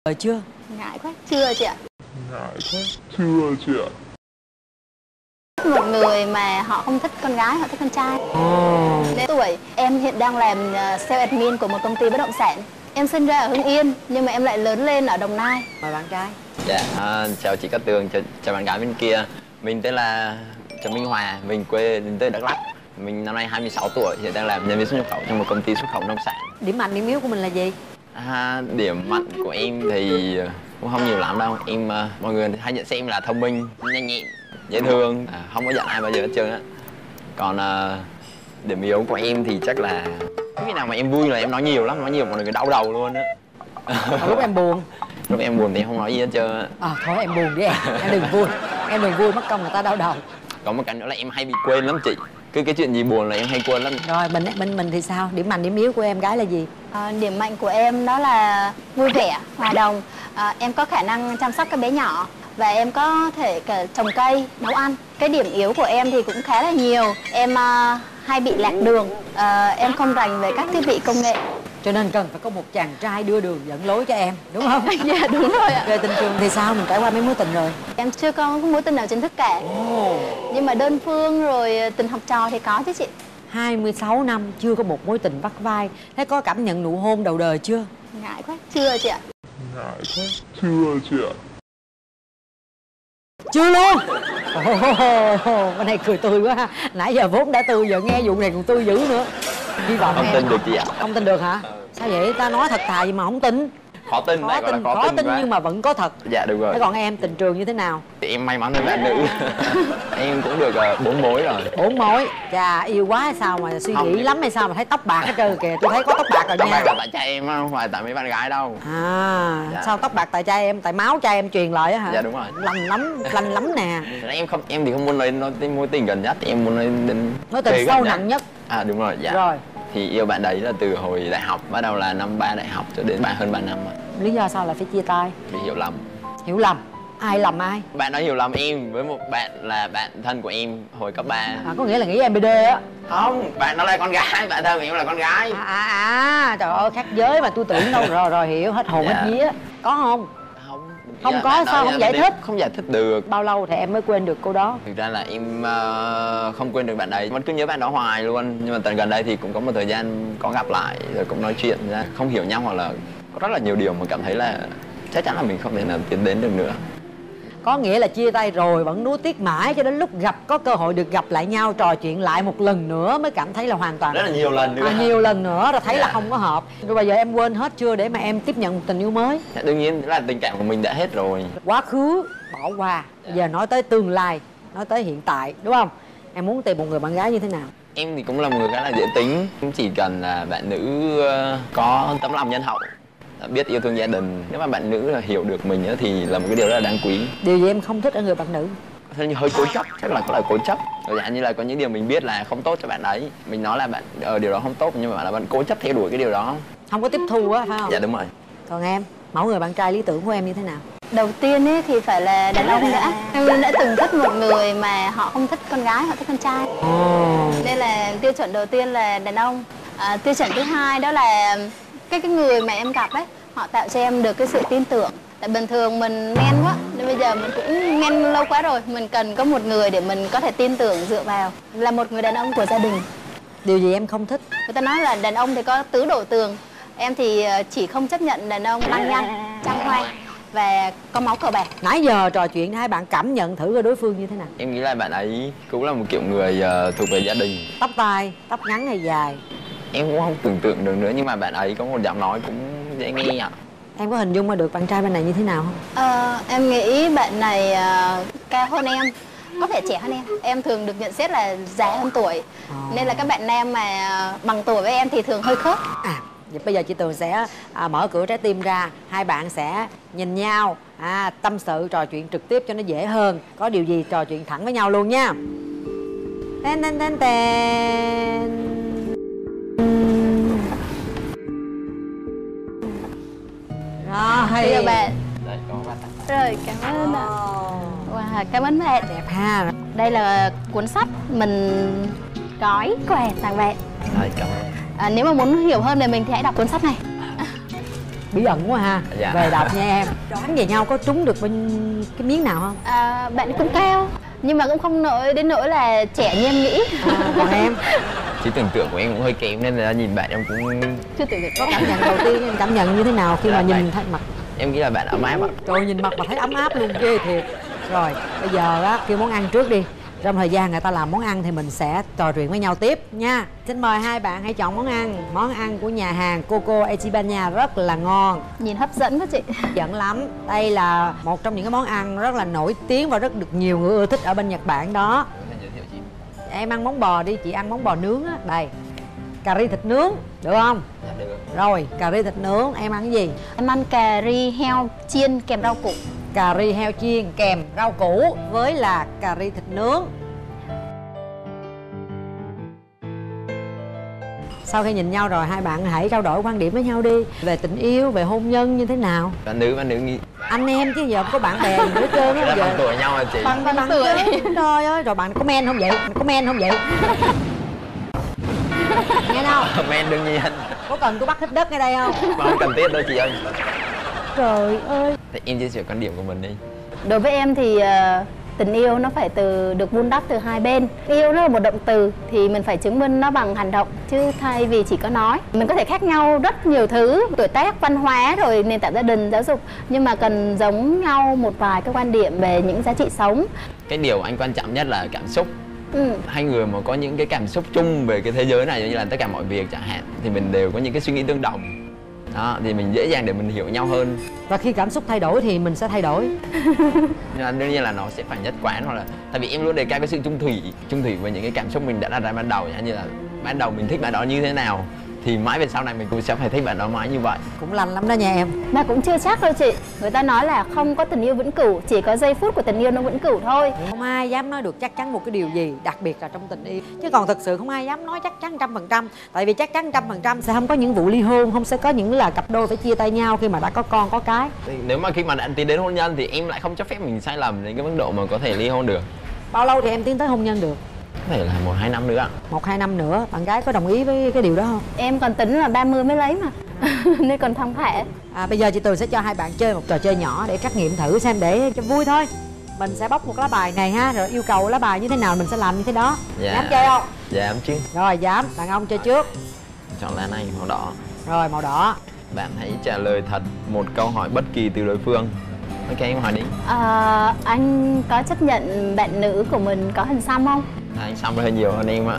chưa? Ngại quá, chưa chị ạ. Ngại quá, chưa chị ạ. Một người mà họ không thích con gái, họ thích con trai. Đến tuổi em hiện đang làm sale admin của một công ty bất động sản. Em sinh ra ở Hưng Yên nhưng mà em lại lớn lên ở Đồng Nai. Mời bạn trai. Dạ, chào chị Cát Tường, chào bạn gái bên kia. Mình tên là Trần Minh Hòa, mình quê đến từ Đắk Lắk. Mình năm nay 26 tuổi, hiện đang làm nhân viên xuất nhập khẩu trong một công ty xuất khẩu nông sản. Điểm mạnh, điểm yếu của mình là gì? Điểm mạnh của em thì cũng không nhiều lắm đâu. Mọi người hay nhận xem là thông minh, nhanh nhẹn, dễ thương, không có giận ai bao giờ hết trơn á. Còn điểm yếu của em thì chắc là khi nào mà em vui là em nói nhiều lắm, nói nhiều mọi người đau đầu luôn á. Lúc em buồn? Lúc em buồn thì không nói gì hết trơn á. Thôi em buồn đi em đừng vui. Em đừng vui mất công người ta đau đầu. Có một cái nữa là em hay bị quên lắm chị. Cái chuyện gì buồn là em hay quên lắm. Rồi mình thì sao? Điểm mạnh điểm yếu của em gái là gì? Điểm mạnh của em đó là vui vẻ, hòa đồng. Em có khả năng chăm sóc các bé nhỏ và em có thể cả trồng cây, nấu ăn. Cái điểm yếu của em thì cũng khá là nhiều. Em hay bị lạc đường. Em không rành về các thiết bị công nghệ. Cho nên cần phải có một chàng trai đưa đường dẫn lối cho em, đúng không? Dạ đúng rồi ạ. Về tình trường thì sao? Mình trải qua mấy mối tình rồi? Em chưa có mối tình nào chính thức cả. Nhưng mà đơn phương rồi tình học trò thì có chứ chị. 26 năm chưa có một mối tình vắt vai. Thế có cảm nhận nụ hôn đầu đời chưa? Ngại quá, chưa chị ạ. Ngại quá, chưa chị ạ. Chưa luôn. Bên này cười tươi quá ha. Nãy giờ vốn đã tươi, giờ nghe vụ này còn tươi dữ nữa. Hy vọng không em tin được chị ạ. Không tin được hả? Sao vậy? Ta nói thật thà gì mà không tin. Khó tin, khó tin nhưng mà vẫn có thật. Dạ đúng rồi. Thế còn em tình trường như thế nào? Em may mắn hơn bạn nữ. Em cũng được 4 mối rồi. 4 mối. Chà, yêu quá hay sao mà suy nghĩ lắm hay sao mà thấy tóc bạc hết trơn kìa. Tôi thấy có tóc bạc rồi nha. Tóc bạc là tại trai em không phải tại mấy bạn gái đâu. Dạ. Sao tóc bạc tại trai em? Tại máu trai em truyền lại á hả? Dạ đúng rồi. Lanh lắm nè. Em thì không muốn nói đến mối tình gần nhất, em muốn nói đến mối tình sâu nặng nhất. Đúng rồi, dạ. Rồi. Thì yêu bạn đấy là từ hồi đại học, bắt đầu là năm 3 đại học cho đến hơn 3 năm rồi. Lý do sao lại phải chia tay? Vì hiểu lầm. Hiểu lầm? Ai lầm ai? Bạn đó hiểu lầm em với một bạn là bạn thân của em hồi cấp 3. Có nghĩa là nghĩ em BD á? Không, bạn đó là con gái, bạn thân của em là con gái. Trời ơi, khác giới mà tôi tưởng đâu. Rồi hiểu hết hồn hết vía. Có không? Không có sao không giải thích? Không giải thích được. Bao lâu thì em mới quên được cô đó? Thực ra là em không quên được bạn đấy, vẫn cứ nhớ bạn đó hoài luôn. Nhưng mà tận gần đây thì cũng có một thời gian có gặp lại rồi cũng nói chuyện ra, không hiểu nhau hoặc là có rất là nhiều điều mà cảm thấy là chắc chắn là mình không thể nào tiến đến được nữa. Có nghĩa là chia tay rồi vẫn nuối tiếc mãi cho đến lúc có cơ hội được gặp lại nhau, trò chuyện lại một lần nữa mới cảm thấy là hoàn toàn rất là nhiều lần nữa. Nhiều lần nữa rồi thấy là không có hợp. Rồi bây giờ em quên hết chưa để mà em tiếp nhận một tình yêu mới? Đương nhiên là tình cảm của mình đã hết rồi. Quá khứ bỏ qua, giờ nói tới tương lai, nói tới hiện tại, đúng không? Em muốn tìm một người bạn gái như thế nào? Em thì cũng là một người khá là dễ tính, cũng chỉ cần là bạn nữ có tấm lòng nhân hậu, biết yêu thương gia đình. Nếu mà bạn nữ là hiểu được mình thì là một cái điều rất là đáng quý. Điều gì em không thích ở người bạn nữ? Hơi cố chấp, chắc là có lời cố chấp. Dạng như là có những điều mình biết là không tốt cho bạn ấy, mình nói là bạn điều đó không tốt nhưng mà bạn là vẫn cố chấp theo đuổi cái điều đó. Không có tiếp thu á, phải không? Dạ đúng rồi. Còn em, mẫu người bạn trai lý tưởng của em như thế nào? Đầu tiên ấy thì phải là đàn ông đã. Em đã từng thích một người mà họ không thích con gái, họ thích con trai. Nên là tiêu chuẩn đầu tiên là đàn ông. Tiêu chuẩn thứ hai đó là cái người mà em gặp ấy, họ tạo cho em được cái sự tin tưởng. Tại bình thường mình men quá, nên bây giờ mình cũng men lâu quá rồi. Mình cần có một người để mình có thể tin tưởng dựa vào. Là một người đàn ông của gia đình. Điều gì em không thích? Người ta nói là đàn ông thì có tứ đổ tường. Em thì chỉ không chấp nhận đàn ông lăng nhăng, trăng hoa và có máu cờ bạc. Nãy giờ trò chuyện hai bạn cảm nhận thử coi đối phương như thế nào? Em nghĩ là bạn ấy cũng là một kiểu người thuộc về gia đình. Tóc tai, tóc ngắn hay dài? Em cũng không tưởng tượng được nữa nhưng mà bạn ấy có một giọng nói cũng dễ nghe ạ. Em có hình dung ra được bạn trai bên này như thế nào không? Em nghĩ bạn này cao hơn em, có thể trẻ hơn em. Em thường được nhận xét là già hơn tuổi. Nên là các bạn nam mà bằng tuổi với em thì thường hơi khớp. Bây giờ chị Tường sẽ mở cửa trái tim ra. Hai bạn sẽ nhìn nhau, tâm sự, trò chuyện trực tiếp cho nó dễ hơn. Có điều gì trò chuyện thẳng với nhau luôn nha. Tên tên tên tên. Rồi. Chào bạn. Đây, có bạn. Rồi, cảm ơn ạ. Wow, cảm ơn bạn. Đẹp ha. Đây là cuốn sách mình gói quà tặng bạn. Đây, cảm ơn. Nếu mà muốn hiểu hơn về mình thì hãy đọc cuốn sách này. bí ẩn quá ha. Dạ. Về đọc nha em. Đoán về nhau có trúng được bên cái miếng nào không? Bạn cũng cao nhưng mà cũng không đến nỗi là trẻ như em nghĩ. Còn em Trí tưởng tượng của em cũng hơi kém nên là nhìn bạn em cũng Chưa tưởng được. có cảm nhận đầu tiên em cảm nhận như thế nào khi mà nhìn thấy mặt? em nghĩ là bạn ấm áp ạ. Trời, nhìn mặt mà thấy ấm áp luôn, ghê thiệt. Rồi bây giờ á kêu món ăn trước đi. Trong thời gian người ta làm món ăn thì mình sẽ trò chuyện với nhau tiếp nha. Xin mời hai bạn hãy chọn món ăn. Món ăn của nhà hàng Coco Echibania rất là ngon, Nhìn hấp dẫn quá chị. dẫn lắm. Đây là một trong những cái món ăn rất là nổi tiếng và rất được nhiều người ưa thích ở bên Nhật Bản đó. Em ăn món bò đi, chị ăn món bò nướng á. Đây, cà ri thịt nướng, được không? Dạ được. Rồi, cà ri thịt nướng, em ăn cái gì? Em ăn cà ri heo chiên kèm rau củ. Cà ri heo chiên kèm rau củ với là cà ri thịt nướng. Sau khi nhìn nhau rồi, hai bạn hãy trao đổi quan điểm với nhau đi. Về tình yêu, về hôn nhân như thế nào? Bạn nữ nghĩ Anh em chứ giờ không có bạn bè gì hết trơn á. là Giờ bằng tuổi nhau à chị. bằng tuổi. Trời ơi, rồi bạn có men không vậy? Có men không vậy? Nghe đâu? Men đương nhiên. Có cần tôi bắt hít đất ngay đây không? Mà không cần thiết đâu chị ơi. Trời ơi. Thì em chia sẻ quan điểm của mình đi. Đối với em thì tình yêu nó phải được vun đắp từ hai bên. Yêu nó là một động từ thì mình phải chứng minh nó bằng hành động chứ thay vì chỉ có nói. Mình có thể khác nhau rất nhiều thứ, tuổi tác, văn hóa rồi nền tảng gia đình, giáo dục, nhưng mà cần giống nhau một vài cái quan điểm về những giá trị sống. Cái điều anh quan trọng nhất là cảm xúc. Hai người mà có những cái cảm xúc chung về cái thế giới này, như là tất cả mọi việc chẳng hạn, thì mình đều có những cái suy nghĩ tương đồng đó, thì mình dễ dàng để mình hiểu nhau hơn. Và khi cảm xúc thay đổi thì mình sẽ thay đổi. Nhưng mà đương nhiên là nó sẽ phải nhất quán, hoặc là tại vì em luôn đề cao cái sự chung thủy về những cái cảm xúc mình đã đặt ra ban đầu, như là ban đầu mình thích bạn đó như thế nào thì mãi về sau này mình cũng sẽ phải thích bạn đó mãi như vậy. Cũng lành lắm đó nha em. Mà cũng chưa chắc đâu chị. Người ta nói là không có tình yêu vĩnh cửu, chỉ có giây phút của tình yêu nó vĩnh cửu thôi. Không ai dám nói được chắc chắn một cái điều gì, đặc biệt là trong tình yêu. Chứ còn thật sự không ai dám nói chắc chắn 100%. Tại vì chắc chắn 100% sẽ không có những vụ ly hôn, không sẽ có những là cặp đôi phải chia tay nhau khi mà đã có con có cái. Thì nếu mà khi mà đã tiến đến hôn nhân thì em lại không cho phép mình sai lầm đến cái mức độ mà có thể ly hôn được. Bao lâu thì em tiến tới hôn nhân được? Có thể là 1-2 năm nữa ạ. 1-2 năm nữa. Bạn gái có đồng ý với cái điều đó không? Em còn tính là 30 mới lấy mà. Nên còn thong thả. Bây giờ chị Tường sẽ cho hai bạn chơi một trò chơi nhỏ để trắc nghiệm thử xem, để cho vui thôi. Mình sẽ bóc một lá bài này ha, rồi yêu cầu lá bài như thế nào mình sẽ làm như thế đó. Dạ. Dám chơi không? Dám chứ. Rồi dám, đàn ông chơi trước. Chọn lá này, màu đỏ. Rồi màu đỏ. Bạn hãy trả lời thật một câu hỏi bất kỳ từ đối phương. Ok, em hỏi đi. Anh có chấp nhận bạn nữ của mình có hình xăm không? Anh xăm hơi nhiều hơn em ạ.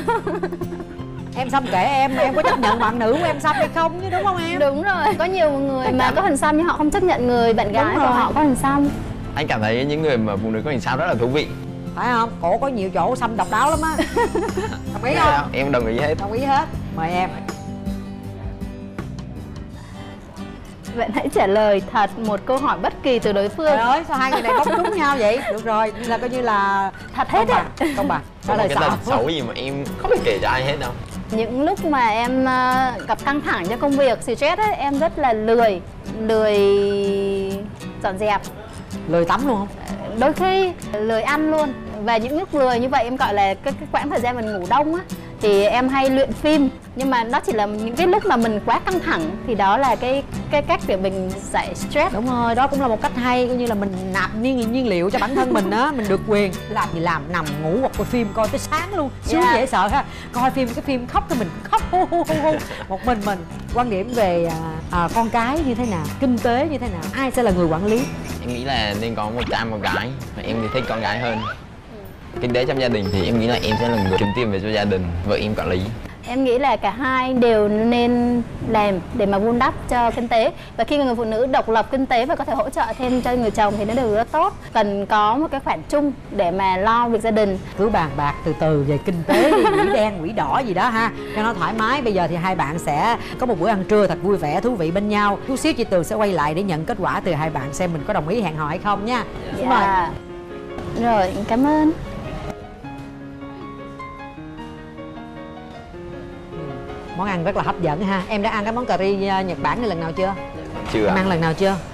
Em xăm kệ em có chấp nhận bạn nữ của em xăm hay không chứ, đúng không em? Đúng rồi, có nhiều người mà có hình xăm nhưng họ không chấp nhận người bạn gái của họ có hình xăm. Anh cảm thấy những người mà phụ nữ có hình xăm rất là thú vị. Phải không? Cổ có nhiều chỗ xăm độc đáo lắm á. Đồng ý không? Em đồng ý hết. Đồng ý hết. Mời em. Bạn hãy trả lời thật một câu hỏi bất kỳ từ đối phương. Trời ơi, sao hai người này bóc trúng nhau vậy? Được rồi, là coi như là Thật hết á. Công bằng. Trả Có lời một cái tật xạo. xấu gì mà em không thể kể cho ai hết đâu. Những lúc mà em gặp căng thẳng cho công việc, stress ấy, em rất là lười dọn dẹp. Lười tắm luôn không? Đôi khi lười ăn luôn. Và những lúc lười như vậy em gọi là cái quãng thời gian mình ngủ đông á, thì em hay luyện phim. Nhưng mà nó chỉ là những cái lúc mà mình quá căng thẳng thì đó là cái cách để mình giải stress. Đúng rồi, đó cũng là một cách hay, coi như là mình nạp nhiên liệu cho bản thân mình á. Mình được quyền làm gì làm, nằm ngủ hoặc coi phim coi tới sáng luôn. Sướng dễ sợ ha. Coi phim cái phim khóc thì mình khóc hu hu hu hu. Một mình. Quan điểm về con cái như thế nào, kinh tế như thế nào, ai sẽ là người quản lý? Em nghĩ là nên có một trai một gái, và em thì thích con gái hơn. Kinh tế trong gia đình thì em nghĩ là em sẽ là người kiếm tiền về cho gia đình, vợ em quản lý. Em nghĩ là cả hai đều nên làm để mà vun đắp cho kinh tế. Và khi người phụ nữ độc lập kinh tế và có thể hỗ trợ thêm cho người chồng thì nó đều rất tốt. Cần có một cái khoản chung để mà lo việc gia đình. Cứ bàn bạc từ từ về kinh tế đi, quỹ đen, quỹ đỏ gì đó ha, cho nó thoải mái. Bây giờ thì hai bạn sẽ có một bữa ăn trưa thật vui vẻ, thú vị bên nhau. Chút xíu chị Tường sẽ quay lại để nhận kết quả từ hai bạn xem mình có đồng ý hẹn hò hay không nha. Xin mời. Rồi, cảm ơn. Món ăn rất là hấp dẫn ha. Em đã ăn cái món cà ri Nhật Bản này lần nào chưa? Chưa Em ạ. ăn lần nào chưa?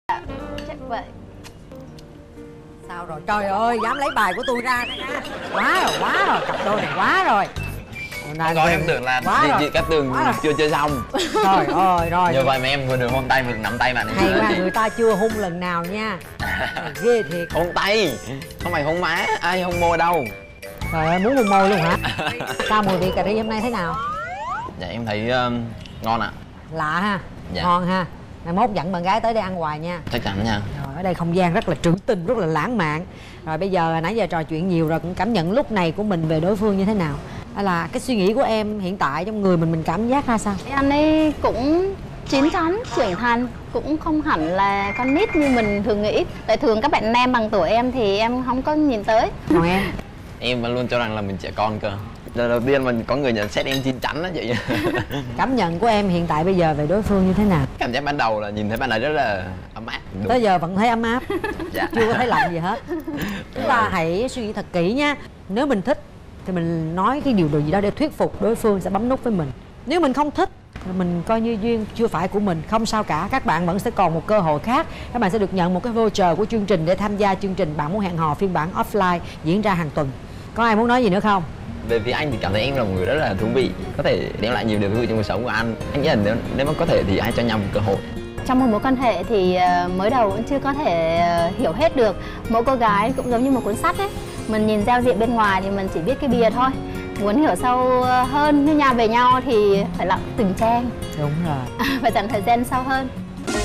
Chắc vậy. Sao rồi? Trời ơi, dám lấy bài của tôi ra đó nha. Quá rồi, cặp đôi này quá rồi. Không có, em tưởng là chị Cát Tường chưa chơi xong. Trời ơi, rồi. Như vậy mà em vừa được hôn tay vừa nắm tay bạn ấy. Hay quá, người ta chưa hôn lần nào nha. Ghê thiệt. Hôn tay, không phải hôn má, ai hôn môi đâu. Trời ơi, muốn hôn môi luôn hả? Sao mùi vị cà ri hôm nay thế nào? Dạ em thấy ngon ạ. Lạ ha, dạ. Ngon ha. Mai mốt dẫn bạn gái tới đây ăn hoài nha. Chắc chắn nha. Rồi, ở đây không gian rất là trữ tình, rất là lãng mạn. Rồi bây giờ nãy giờ trò chuyện nhiều rồi, cũng cảm nhận lúc này của mình về đối phương như thế nào? Hay là cái suy nghĩ của em hiện tại trong người mình cảm giác ra sao? Anh ấy cũng chín chắn, trưởng thành, cũng không hẳn là con nít như mình thường nghĩ. Tại thường các bạn nam bằng tuổi em thì em không có nhìn tới. Còn em? Em vẫn luôn cho rằng là mình trẻ con cơ. Lần đầu tiên mình có người nhận xét em chín chắn á chị. Cảm nhận của em hiện tại bây giờ về đối phương như thế nào? Cảm giác ban đầu là nhìn thấy bạn ấy rất là ấm áp. Đúng. Tới giờ vẫn thấy ấm áp. Dạ. Chưa có thấy lạnh gì hết. Chúng ta hãy suy nghĩ thật kỹ nha. Nếu mình thích thì mình nói cái điều gì đó để thuyết phục đối phương sẽ bấm nút với mình. Nếu mình không thích thì mình coi như duyên chưa phải của mình, không sao cả. Các bạn vẫn sẽ còn một cơ hội khác. Các bạn sẽ được nhận một cái voucher của chương trình để tham gia chương trình Bạn Muốn Hẹn Hò phiên bản offline diễn ra hàng tuần. Có ai muốn nói gì nữa không? Về phía anh thì cảm thấy em là một người rất là thú vị, có thể đem lại nhiều điều thú vị trong cuộc sống của anh. Anh nghĩ là nếu mà có thể thì hãy cho nhau một cơ hội. Trong một mối quan hệ thì mới đầu vẫn chưa có thể hiểu hết được. Mỗi cô gái cũng giống như một cuốn sách ấy. Mình nhìn giao diện bên ngoài thì mình chỉ biết cái bìa thôi. Muốn hiểu sâu hơn với nhau về nhau thì phải đọc từng trang. Đúng rồi. Phải dành thời gian sâu hơn.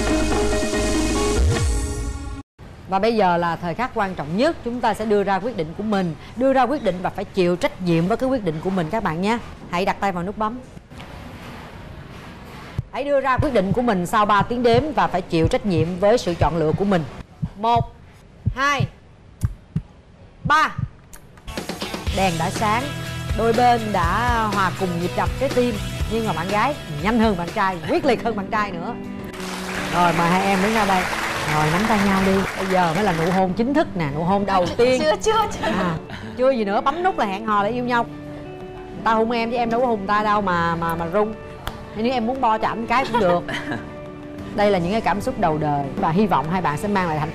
Và bây giờ là thời khắc quan trọng nhất. Chúng ta sẽ đưa ra quyết định của mình. Đưa ra quyết định và phải chịu trách nhiệm với cái quyết định của mình các bạn nhé. Hãy đặt tay vào nút bấm. Hãy đưa ra quyết định của mình sau 3 tiếng đếm và phải chịu trách nhiệm với sự chọn lựa của mình. 1, 2, 3. Đèn đã sáng. Đôi bên đã hòa cùng nhịp đập trái tim. Nhưng mà bạn gái nhanh hơn bạn trai, quyết liệt hơn bạn trai nữa. Rồi mời hai em đứng ra đây. Rồi nắm tay nhau đi. Bây giờ mới là nụ hôn chính thức nè, nụ hôn đầu tiên. Chưa. Chưa gì nữa, bấm nút là hẹn hò để yêu nhau. Người ta hôn em chứ em đâu có hôn ta đâu mà run. Nếu em muốn bo cho ảnh cái cũng được. Đây là những cái cảm xúc đầu đời và hy vọng hai bạn sẽ mang lại hạnh phúc.